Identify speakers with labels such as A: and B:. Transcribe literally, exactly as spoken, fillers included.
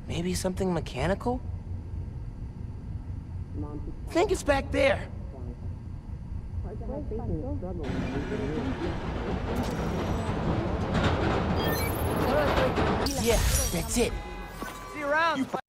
A: Maybe something mechanical? I think it's back there. Yeah, that's it.
B: See you around.